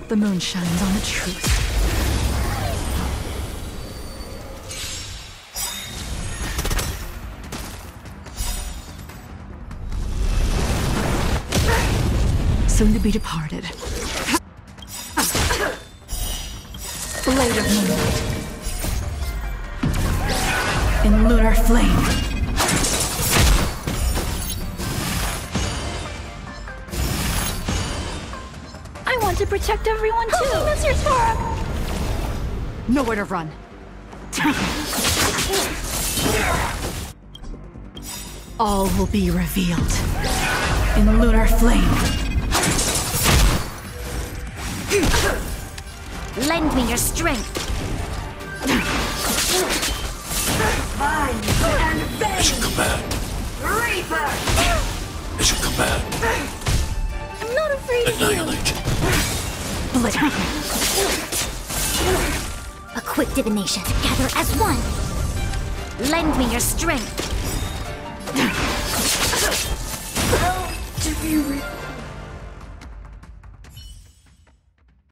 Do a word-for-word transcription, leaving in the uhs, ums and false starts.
The moon shines on the truth. Soon to be departed. Blade of moonlight. In lunar flame. I want to protect everyone too! Oh, Mister Torok! Nowhere to run. All will be revealed. In lunar flame. Lend me your strength. Mine and vain. It's a command. Reaper. It's a command. I'm not afraid of you. Annihilate. Blade. A quick divination. Gather as one. Lend me your strength. To be re